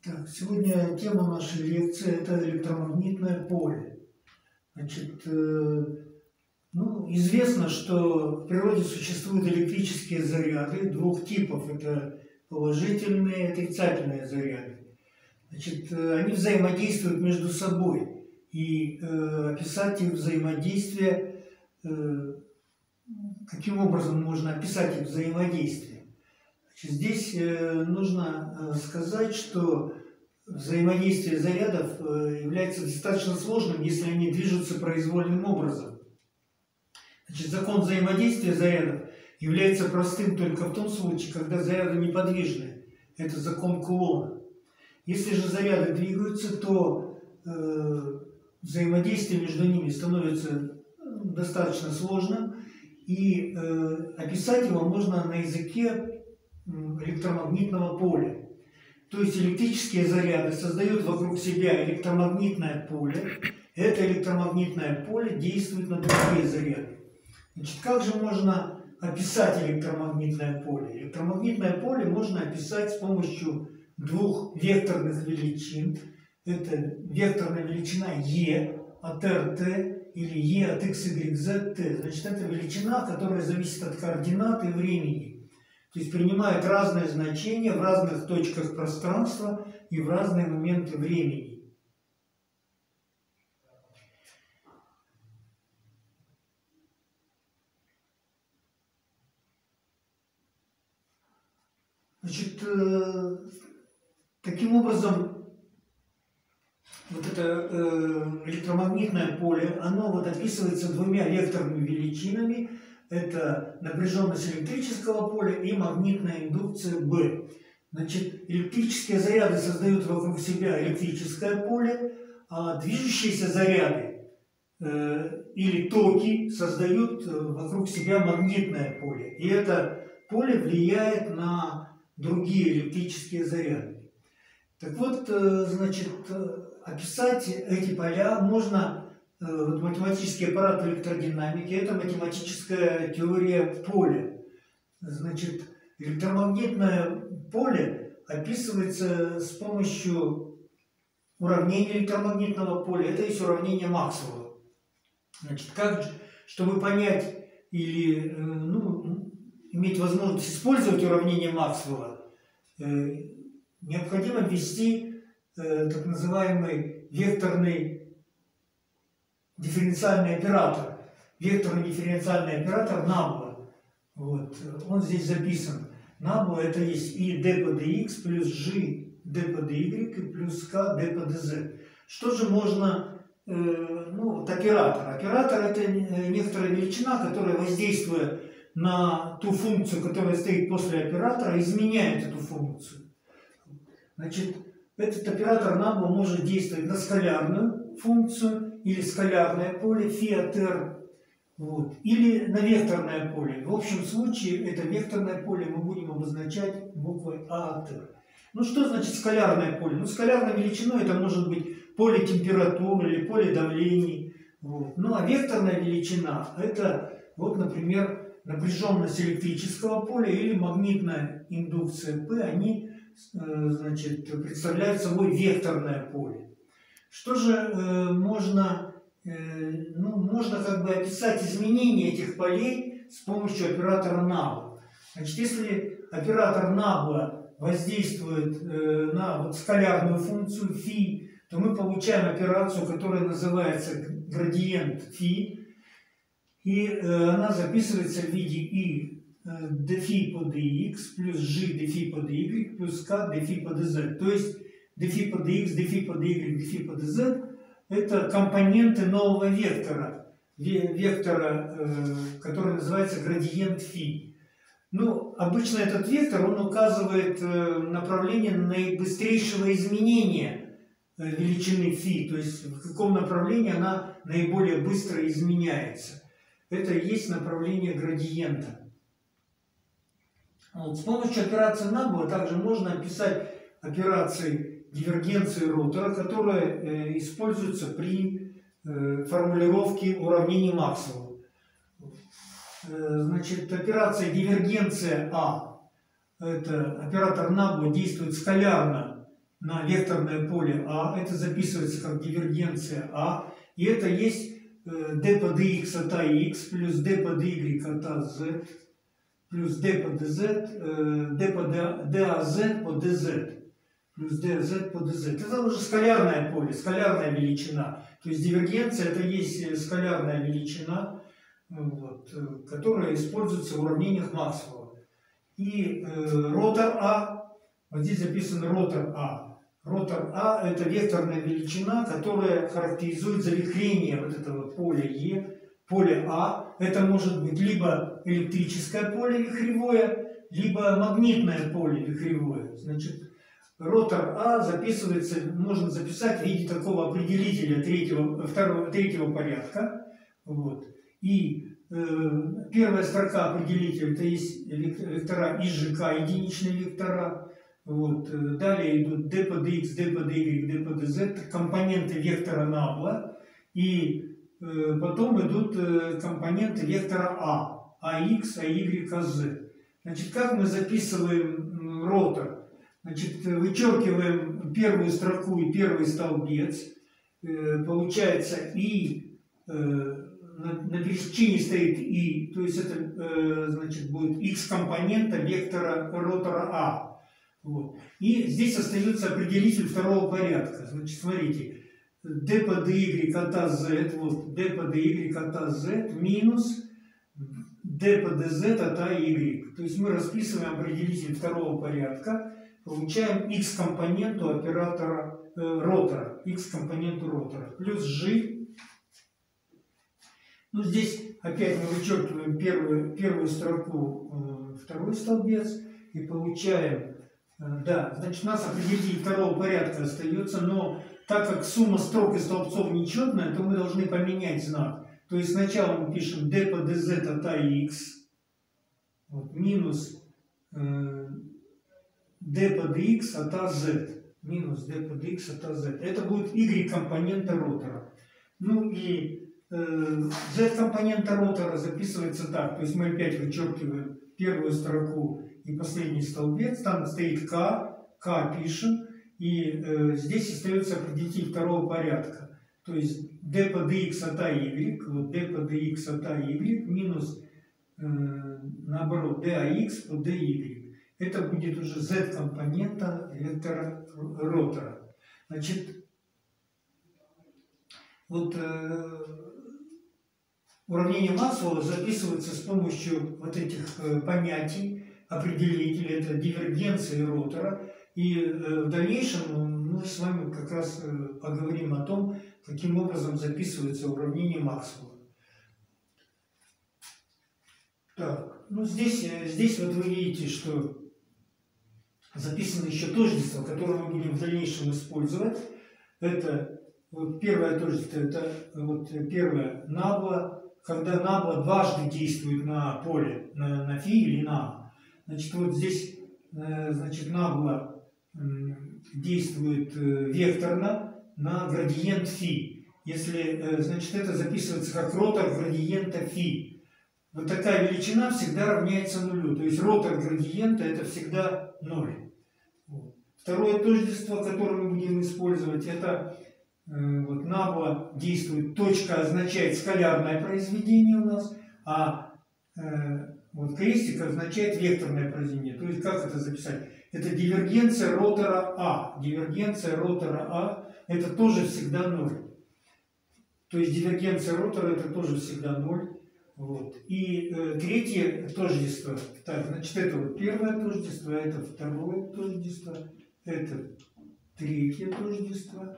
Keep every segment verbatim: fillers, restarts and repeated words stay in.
Так, сегодня тема нашей лекции – это электромагнитное поле. Значит, э, ну, известно, что в природе существуют электрические заряды двух типов. Это положительные и отрицательные заряды. Значит, э, они взаимодействуют между собой. И э, описать их взаимодействие, э, каким образом можно описать их взаимодействие? Здесь нужно сказать, что взаимодействие зарядов является достаточно сложным, если они движутся произвольным образом. Значит, закон взаимодействия зарядов является простым только в том случае, когда заряды неподвижны. Это закон Кулона. Если же заряды двигаются, то э, взаимодействие между ними становится достаточно сложным, и э, описать его можно на языке электромагнитного поля. То есть электрические заряды создают вокруг себя электромагнитное поле. Это электромагнитное поле действует на другие заряды. Значит, как же можно описать электромагнитное поле? Электромагнитное поле можно описать с помощью двух векторных величин. Это векторная величина E от эр тэ или E от икс игрек зет тэ. Значит, это величина, которая зависит от координат и времени. То есть принимает разные значения в разных точках пространства и в разные моменты времени. Значит, э, таким образом, вот это э, электромагнитное поле, оно вот описывается двумя векторными величинами. Это напряженность электрического поля и магнитная индукция B. Значит, электрические заряды создают вокруг себя электрическое поле, а движущиеся заряды э, или токи создают вокруг себя магнитное поле. И это поле влияет на другие электрические заряды. Так вот, э, значит, описать эти поля можно. Математический аппарат электродинамики – это математическая теория поля. Значит, электромагнитное поле описывается с помощью уравнения электромагнитного поля. Это есть уравнение Максвелла. Значит, как, чтобы понять или ну, иметь возможность использовать уравнение Максвелла, необходимо ввести так называемый векторный дифференциальный оператор, векторный дифференциальный оператор Nabla. Вот. Он здесь записан. Nabla это есть и d по dx плюс g d по dy плюс k d по dz. Что же можно, э, ну, вот оператор. Оператор это некоторая величина, которая, воздействуя на ту функцию, которая стоит после оператора, изменяет эту функцию. Значит, этот оператор Nabla может действовать на скалярную функцию, или скалярное поле φ от r, вот, или на векторное поле. В общем случае это векторное поле мы будем обозначать буквой А от r. Ну что значит скалярное поле? Ну скалярной величиной это может быть поле температуры или поле давлений. Вот. Ну а векторная величина это, вот, например, напряженность электрического поля или магнитная индукция P, они значит, представляют собой векторное поле. Что же э, можно, э, ну, можно как бы описать изменения этих полей с помощью оператора Nabla. Значит, если оператор Nabla воздействует э, на вот скалярную функцию φ, то мы получаем операцию, которая называется градиент φ, и э, она записывается в виде и э, dφ по dx плюс g dφ по dy плюс k dφ по dz. То есть dφ по dx, dφ по dy, dφ по dz – это компоненты нового вектора, вектора, который называется градиент φ. Ну, обычно этот вектор, он указывает направление наибыстрейшего изменения величины φ, то есть в каком направлении она наиболее быстро изменяется. Это и есть направление градиента. Вот. С помощью операции Nabla также можно описать операции дивергенции ротора, которая э, используется при э, формулировке уравнений Максвелла. Э, значит, операция дивергенция А, это оператор Nabla действует скалярно на векторное поле А, это записывается как дивергенция А, и это есть d по dx от ax плюс d по dy от az плюс d по dz, d по daz по dz плюс dz по dz. Это уже скалярное поле, скалярная величина. То есть дивергенция это есть скалярная величина, вот, которая используется в уравнениях Максвелла. И э, ротор А, вот здесь записан ротор А. Ротор А это векторная величина, которая характеризует завихрение вот этого поля Е, поле А. Это может быть либо электрическое поле вихревое, либо магнитное поле вихревое. Значит, ротор А записывается, можно записать в виде такого определителя третьего, второго, третьего порядка. Вот. И э, первая строка определителя это есть вектора и жэ ка, единичные вектора. Вот. Далее идут d по dx, d по dy, d по dz, компоненты вектора Набла. И э, потом идут э, компоненты вектора А, ax, ай, az. Значит, как мы записываем э, ротор? Значит, вычеркиваем первую строку и первый столбец. Э, получается и э, на, на величине стоит и, то есть это э, значит будет x компонента вектора ротора А. Вот. И здесь остается определитель второго порядка. Значит, смотрите, d по dy от az, вот d по dy от az минус d по dz от ay. То есть мы расписываем определитель второго порядка, получаем x компоненту оператора э, ротора, x компоненту ротора, плюс g. Ну, здесь опять мы вычеркиваем первую, первую строку, э, второй столбец, и получаем. Да, значит, у нас определитель второго порядка остается, но так как сумма строк и столбцов нечетная, то мы должны поменять знак. То есть сначала мы пишем d по dz от ax вот, минус э, d по dx от az. Минус d по dx от az. Это будет y компонента ротора. Ну и э, z компонента ротора записывается так. То есть мы опять вычеркиваем первую строку и последний столбец, там стоит k, k пишем, и э, здесь остается определитель второго порядка. То есть d по dx от ay, вот d по dx от ay минус, э, наоборот, dax по dy. Это будет уже z компонента вектора ротора. Значит, вот э, уравнение Максвелла записывается с помощью вот этих э, понятий, определитель, это дивергенция ротора. И э, в дальнейшем мы с вами как раз э, поговорим о том, каким образом записывается уравнение Максвелла. Так, ну здесь, здесь вот вы видите, что записано еще тождество, которое мы будем в дальнейшем использовать. Это вот первое тождество, это вот первое Набла, когда Набла дважды действует на поле, на, на φ или на А. Значит, вот здесь, значит, Набла действует векторно на градиент φ. Если, значит, это записывается как ротор градиента φ. Вот такая величина всегда равняется нулю. То есть ротор градиента это всегда ноль. Второе тождество, которое мы будем использовать, это вот Набла действует, точка означает скалярное произведение у нас, а вот крестик означает векторное произведение. То есть как это записать? Это дивергенция ротора А. Дивергенция ротора А это тоже всегда ноль. То есть дивергенция ротора это тоже всегда ноль. Вот. И э, третье тождество. Так, значит, это вот первое тождество, это второе тождество, это третье тождество.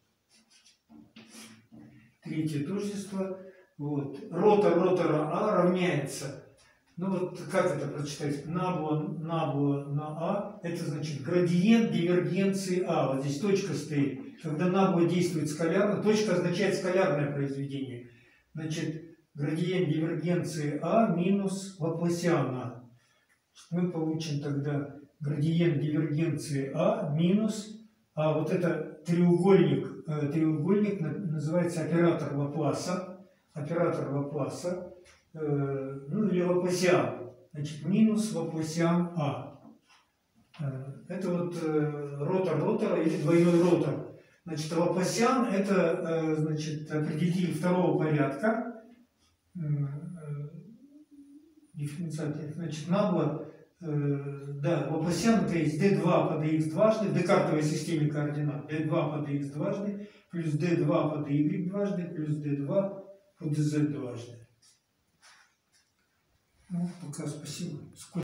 Третье тождество. Вот. Ротор ротора А равняется. Ну вот как это прочитать? Набла, набла на А, это значит градиент дивергенции А. Вот здесь точка стоит. Когда набла действует скалярно, точка означает скалярное произведение. Значит, градиент дивергенции А минус Лапласиан А. Мы получим тогда градиент дивергенции А минус, а вот это треугольник, треугольник называется оператор Лапласа. Оператор Лапласа. Ну или Лапласиан, значит, минус Лапласиан А. Это вот ротор ротора или двойной ротор. Значит, Лапласиан – это, значит, определитель второго порядка. Дифференциальный. Значит, Набла, да, Лапласиан – это есть d два по dx дважды в декартовой системе координат. d два по dx дважды плюс d два по dy дважды плюс d два по dz дважды. Ну, пока спасибо.